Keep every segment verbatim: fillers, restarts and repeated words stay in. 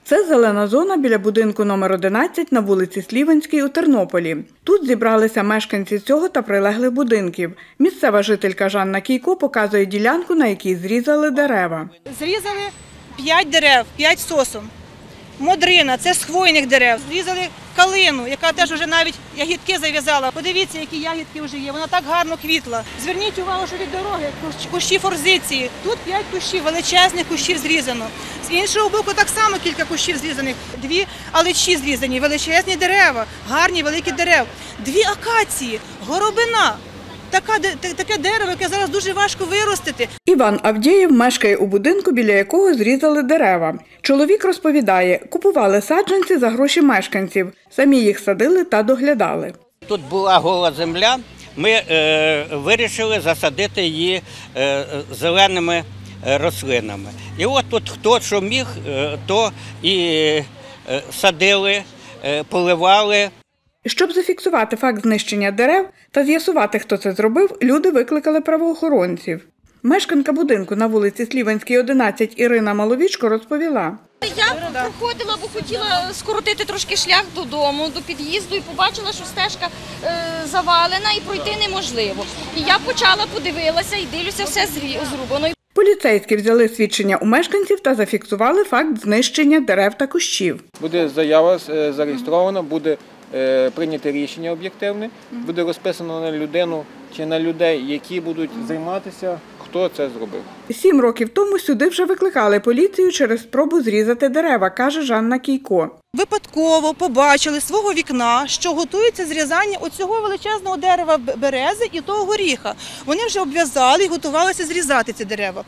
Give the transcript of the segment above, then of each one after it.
Це зелена зона біля будинку номер одинадцять на вулиці Слівенській у Тернополі. Тут зібралися мешканці цього та прилеглих будинків. Місцева жителька Жанна Кійко показує ділянку, на якій зрізали дерева. Зрізали п'ять дерев, п'ять сосен. Модрина – це з хвойних дерев. Зрізали калину, яка теж вже навіть ягідки зав'язала. Подивіться, які ягідки вже є. Вона так гарно квітла. Зверніть увагу, що від дороги кущі форзиції. Тут п'ять кущів, величезних кущів зрізано. З іншого боку так само кілька кущів зрізаних. Дві алечі зрізані, величезні дерева, гарні великі дерева. Дві акації, горобина. Така, таке дерево, яке зараз дуже важко виростити. Іван Авдєєв мешкає у будинку, біля якого зрізали дерева. Чоловік розповідає, купували саджанці за гроші мешканців. Самі їх садили та доглядали. Тут була гола земля, ми е, вирішили засадити її е, зеленими рослинами. І от тут хто що міг, е, то і е, садили, е, поливали. Щоб зафіксувати факт знищення дерев та з'ясувати, хто це зробив, люди викликали правоохоронців. Мешканка будинку на вулиці Слівенській, одинадцять Ірина Маловічко розповіла. Я проходила, бо хотіла скоротити трошки шлях додому, до під'їзду, і побачила, що стежка е, завалена і пройти неможливо. І я почала, подивилася і дивлюся, все зрубано. Поліцейські взяли свідчення у мешканців та зафіксували факт знищення дерев та кущів. Буде заява зареєстрована, буде прийняте рішення об'єктивне, буде розписано на людину чи на людей, які будуть займатися, хто це зробив. Сім років тому сюди вже викликали поліцію через спробу зрізати дерева, каже Жанна Кійко. Випадково побачили з свого вікна, що готується зрізання оцього величезного дерева берези і того горіха. Вони вже обв'язали і готувалися зрізати ці дерева.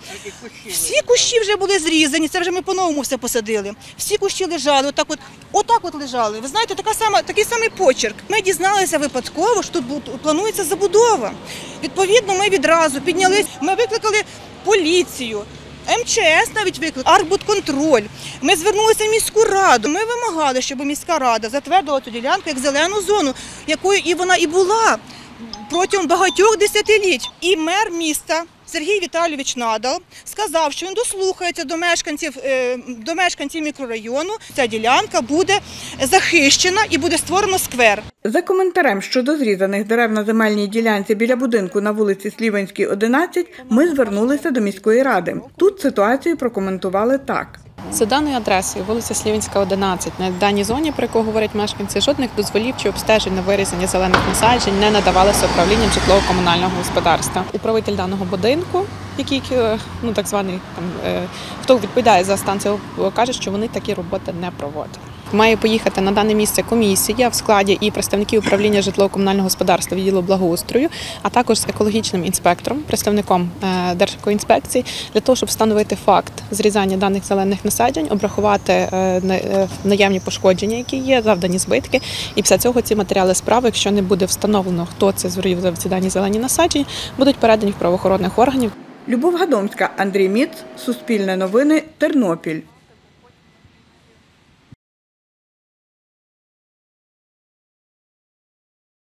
Всі кущі вже були зрізані, це вже ми по-новому все посадили. Всі кущі лежали, отак от, отак от лежали. Ви знаєте, така сама, такий самий почерк. Ми дізналися випадково, що тут планується забудова. Відповідно, ми відразу піднялись, ми викликали поліцію. Ем Че Ес навіть виклик, Архбудконтроль. Ми звернулися в міську раду. Ми вимагали, щоб міська рада затвердила цю ділянку як зелену зону, якою і вона і була протягом багатьох десятиліть. І мер міста Сергій Віталійович Надал сказав, що він дослухається до мешканців, до мешканців мікрорайону. Ця ділянка буде захищена і буде створено сквер. За коментарем щодо зрізаних дерев на земельній ділянці біля будинку на вулиці Слівенській, одинадцять, ми звернулися до міської ради. Тут ситуацію прокоментували так. За даною адресою, вулиця Слівенська, одинадцять, на даній зоні, про яку говорять мешканці, жодних дозволів чи обстежень на вирізання зелених насаджень не надавалося управлінням житлово-комунального господарства. Управитель даного будинку, який, ну так званий, там, хто відповідає за станцію, каже, що вони такі роботи не проводять. Має поїхати на дане місце комісія в складі і представників управління житлово-комунального господарства відділу благоустрою, а також з екологічним інспектором, представником Держекоінспекції, для того, щоб встановити факт зрізання даних зелених насаджень, обрахувати наявні пошкодження, які є, завдані збитки. І після цього ці матеріали справи, якщо не буде встановлено, хто це зрізав ці дані зелені насадження, будуть передані в правоохоронних органів. Любов Гадомська, Андрій Міц, Суспільне новини, Тернопіль.